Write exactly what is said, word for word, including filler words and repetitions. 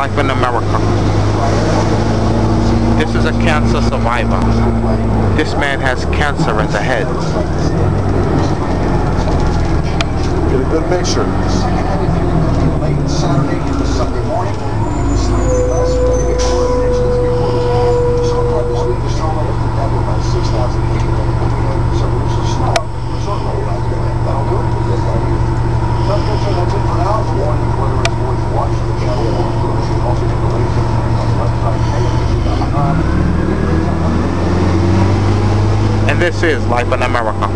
Life in America. This is a cancer survivor. This man has cancer in the head. Get a good mixture. Late Saturday into Sunday morning. six thousand people. So there's a snow. That'll do it. That's it for now. Warning, whether it's worth watching the channel or you can also get the latest information on the website A M T dot com. And this is Life in America.